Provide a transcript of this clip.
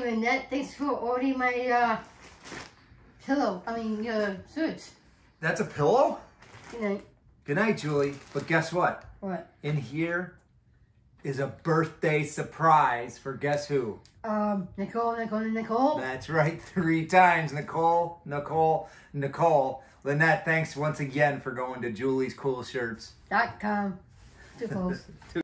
Lynette. Thanks for ordering my pillow. Suits. That's a pillow? Good night. Good night, Julie. But guess what? What? In here is a birthday surprise for guess who? Nicole. That's right, 3 times. Nicole. Lynette, thanks once again for going to JuliesCoolShirts.com. Too close.